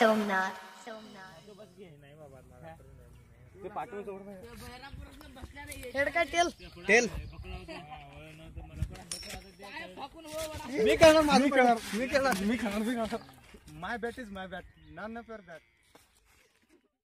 सोमनाथ ते पाठवून सोड ना. हेड काय टेल तेल मी करणार मी खाणार my bat is my bat none of your bat.